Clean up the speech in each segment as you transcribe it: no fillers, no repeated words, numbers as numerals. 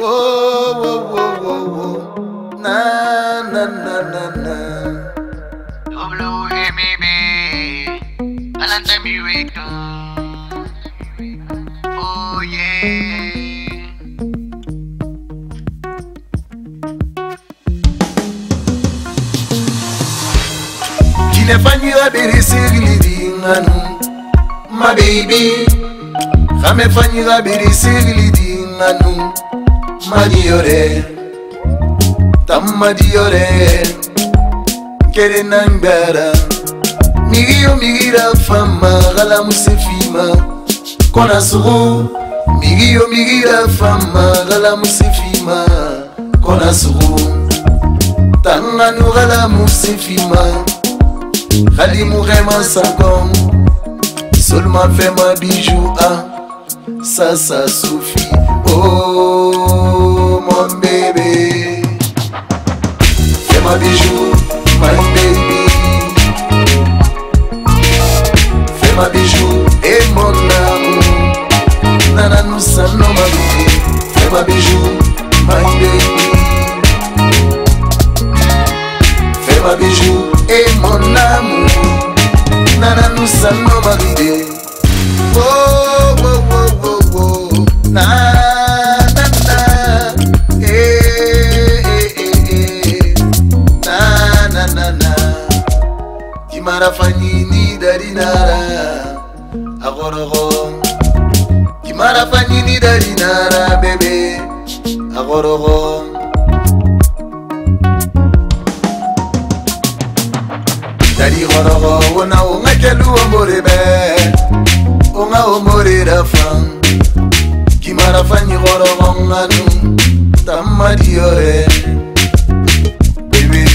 Oh, oh, oh, oh, oh. Na, na, na, na, na. Double Aimez, Alanta mi wake up. Oh yeah. Kinefanyira birisiri dinganu, my baby. Kamefanyira birisiri dinganu, madiore, tamadiore. Kere nangbara, migio migira fama, gala musefima. Kona suru, migio migira fama, gala musefima. Kona suru, tanganu gala musefima. Khali mourema sangom, seulement fais ma bijou, ah, ça suffit. Oh mon bébé, fais ma bijou, my baby. Fais ma bijou et mon amour, nana nous sommes nos maris. Fais ma bijou, my baby. Fais ma bijou et mon amour, nana nous sommes nos maris. Oh, oh, oh, oh, oh, na, na, na, eh, eh, eh, na, na, na, na. Kimara fanini darinara, agororo. Kimara fanini darinara, bébé, agororo. Dari gororo, ona onga kelu omorebe, onga omore da fam. Kimara fanyi gororo nganu, tamadiore, baby,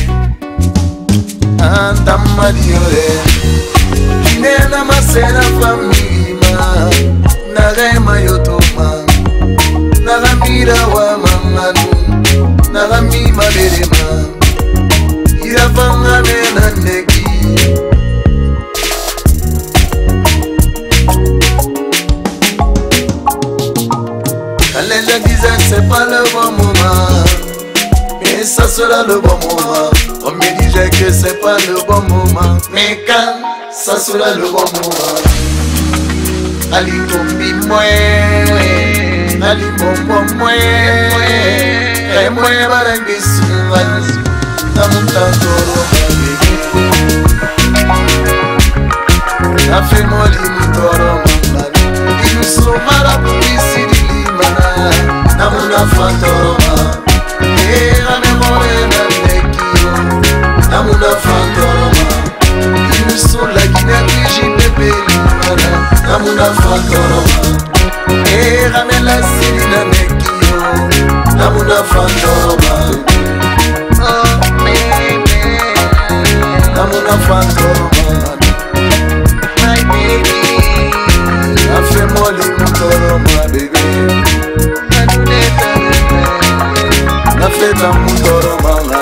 tamadiore. Kinena masena famima, nagema yotoma, nagamira wa manganu, nagamima berema, irafanga mena neki. Les disait c'est pas le bon moment, mais ça sera le bon moment. On me disait que c'est pas le bon moment, mais quand ça sera le bon moment. Ali tombi moi, Ali bombo moi, et moi barangi suvan, tamutantoro baby. Na fait moi limutoro mambani, il nous publicité. Namuna fantoroma, ramemore na nekio. Namuna fantoroma, inuso la guinée bébé limana. Namuna fantoroma, ramela siri na nekio. Namuna fantoroma, oh baby. Namuna fantoroma, my baby. Fais-moi limutoro bébé. Na feta mutoro manga.